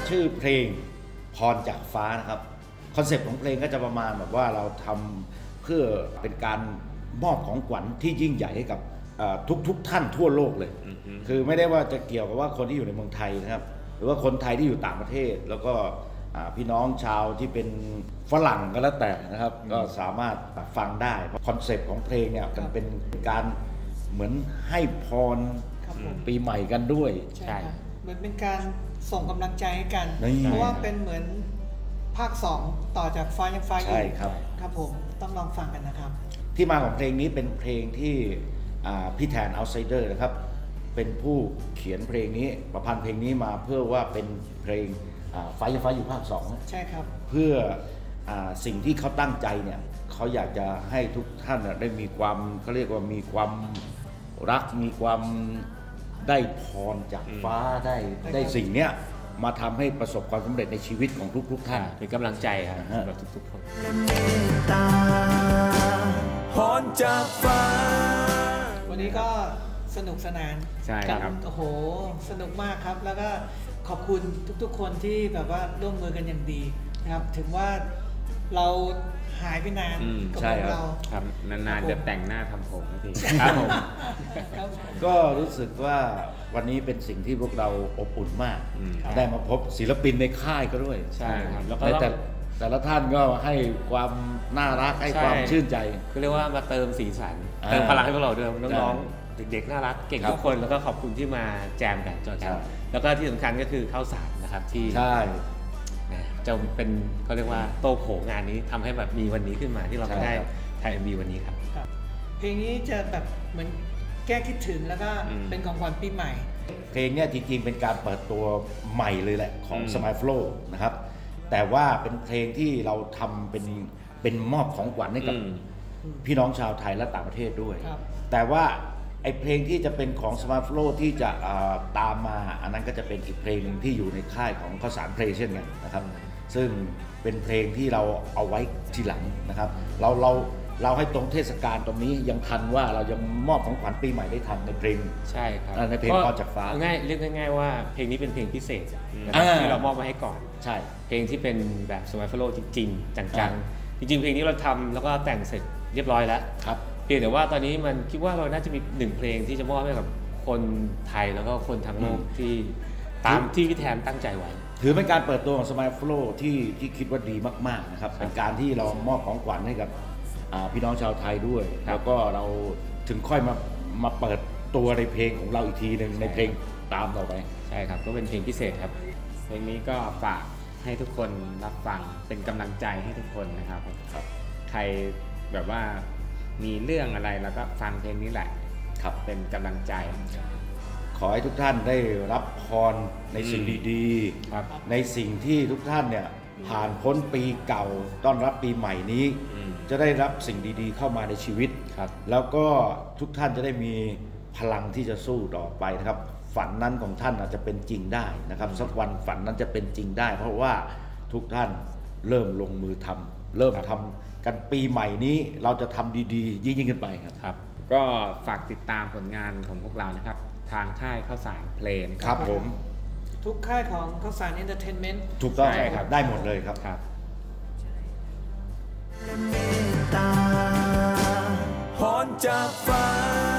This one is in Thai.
ชื่อเพลงพรจากฟ้านะครับคอนเซปต์ของเพลงก็จะประมาณแบบว่าเราทำเพื่อเป็นการมอบของขวัญที่ยิ่งใหญ่ให้กับทุกท่านทั่วโลกเลยคือไม่ได้ว่าจะเกี่ยวกับว่าคนที่อยู่ในเมืองไทยนะครับหรือว่าคนไทยที่อยู่ต่างประเทศแล้วก็พี่น้องชาวที่เป็นฝรั่งก็แล้วแต่นะครับก็สามารถฟังได้เพราะคอนเซปต์ของเพลงเนี่ยมันเป็นการเหมือนให้พรปีใหม่กันด้วยใช่เหมือนเป็นการส่งกำลังใจให้กันเพราะว่าเป็นเหมือนภาค2ต่อจากฟ้ายังฟ้าอยู่ใช่ครับผมต้องลองฟังกันนะครับที่มาของเพลงนี้เป็นเพลงที่พี่แทน Outsider นะครับเป็นผู้เขียนเพลงนี้ประพันธ์เพลงนี้มาเพื่อว่าเป็นเพลงฟ้ายังฟ้าอยู่ภาค2 ใช่ครับเพื่อสิ่งที่เขาตั้งใจเนี่ยเขาอยากจะให้ทุกท่านได้มีความเขาเรียกว่ามีความรักมีความได้พรจากฟ้าได้สิ่งเนี้ยมาทำให้ประสบความสำเร็จในชีวิตของทุกท่านเป็นกำลังใจครับสำหรับทุกคนพรจากฟ้าวันนี้ก็สนุกสนานใช่ครับโอ้โหสนุกมากครับแล้วก็ขอบคุณทุกๆคนที่แบบว่าร่วมมือกันอย่างดีนะครับถึงว่าเราหายไปนานกับเราครับนานๆจะแต่งหน้าทำผมนะพี่ครับผมก็รู้สึกว่าวันนี้เป็นสิ่งที่พวกเราอบอุ่นมากได้มาพบศิลปินในค่ายก็ด้วยใช่ครับแล้วก็แต่ละท่านก็ให้ความน่ารักให้ความชื่นใจก็เรียกว่ามาเติมสีสันเติมพลังให้พวกเราด้วยน้องๆเด็กๆน่ารักเก่งทุกคนแล้วก็ขอบคุณที่มาแจมกันจอยกันแล้วก็ที่สำคัญก็คือข้าวสารนะครับที่จะเป็นเขาเรียกว่าโตโผงานนี้ทำให้แบบมีวันนี้ขึ้นมาที่เราได้ถ่าย MV วันนี้ครับเพลงนี้จะแบบเหมือนแก้คิดถึงแล้วก็เป็นของขวัญปีใหม่เพลงนี้จริงๆเป็นการเปิดตัวใหม่เลยแหละของ Smile Flow นะครับแต่ว่าเป็นเพลงที่เราทำเป็นมอบของขวัญให้กับพี่น้องชาวไทยและต่างประเทศด้วยแต่ว่าไอเพลงที่จะเป็นของ Smile Flow ที่จะตามมาอันนั้นก็จะเป็นอีกเพลงนึงที่อยู่ในค่ายของข้าวสารเพลงเช่นกันนะครับซึ่งเป็นเพลงที่เราเอาไว้ทีหลังนะครับเราให้ตรงเทศกาลตรงนี้ยังทันว่าเรายังมอบของขวัญปีใหม่ได้ทันในเพลงใช่ครับในเพลงพรจากฟ้าง่ายเรียกง่ายๆว่าเพลงนี้เป็นเพลงพิเศษที่เรามอบมาให้ก่อนใช่เพลงที่เป็นแบบ Smile Flow จริงๆจังๆจริงๆเพลงนี้เราทำแล้วก็แต่งเสร็จเรียบร้อยแล้วครับเพียงแต่ว่าตอนนี้มันคิดว่าเราน่าจะมี1เพลงที่จะมอบให้กับคนไทยแล้วก็คนทั้งโลกที่ตามที่พี่แทนตั้งใจไว้ถือเป็นการเปิดตัวของ Smile Flow ที่คิดว่าดีมากๆนะครับเป็นการที่เรามอบของขวัญให้กับพี่น้องชาวไทยด้วยแล้วก็เราถึงค่อยมาเปิดตัวในเพลงของเราอีกทีหนึ่งในเพลงตามต่อไปใช่ครับก็เป็นเพลงพิเศษครับเพลงนี้ก็ฝากให้ทุกคนรับฟังเป็นกำลังใจให้ทุกคนนะครับใครแบบว่ามีเรื่องอะไรแล้วก็ฟังเพลงนี้แหละครับเป็นกำลังใจขอให้ทุกท่านได้รับพรในสิ่งดีๆในสิ่งที่ทุกท่านเนี่ยผ่านพ้นปีเก่าต้อนรับปีใหม่นี้จะได้รับสิ่งดีๆเข้ามาในชีวิตแล้วก็ทุกท่านจะได้มีพลังที่จะสู้ต่อไปนะครับฝันนั้นของท่านอาจจะเป็นจริงได้นะครับสักวันฝันนั้นจะเป็นจริงได้เพราะว่าทุกท่านเริ่มลงมือทำเริ่มทำกันปีใหม่นี้เราจะทำดีๆยิ่งขึ้นไปครับก็ฝากติดตามผลงานของพวกเรานะครับทางค่ายข้าวสารเพลงครับผมทุกค่ายของข้าวสารเอนเตอร์เทนเมนต์ถูกต้องครับได้หมดเลยครับพรจากฟ้า